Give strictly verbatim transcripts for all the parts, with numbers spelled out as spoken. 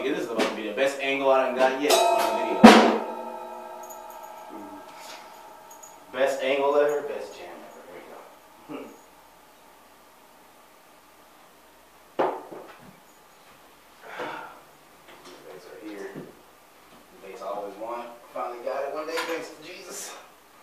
to get this is about to be the best angle I done got yet on a video. Best angle ever, best jam ever. There we go. These are here. The bass I always wanted. Finally got it one day thanks to Jesus.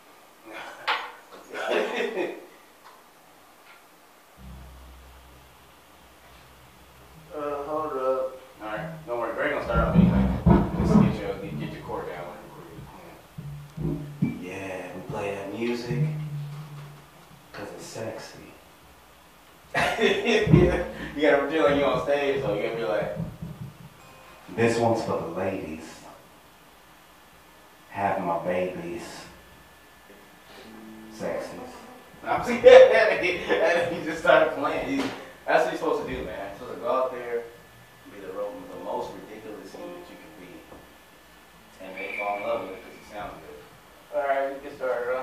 uh, hold up. Alright, don't worry. Greg gonna start off anyway. Just get your, get your chord down. Yeah. Yeah, we play that music because it's sexy. Yeah. You gotta pretend like you're on stage, so you gotta be like, this one's for the ladies. Have my babies. Sexies. I'm saying that he just started playing. He, that's what you're supposed to do, man. You're supposed to go out there, be the, the most ridiculous you that you can be, and they fall in love with it because you sound good. All right, we can start, right?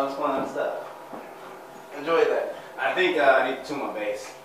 was fun stuff. Enjoyed that. I think uh, I need to tune my bass.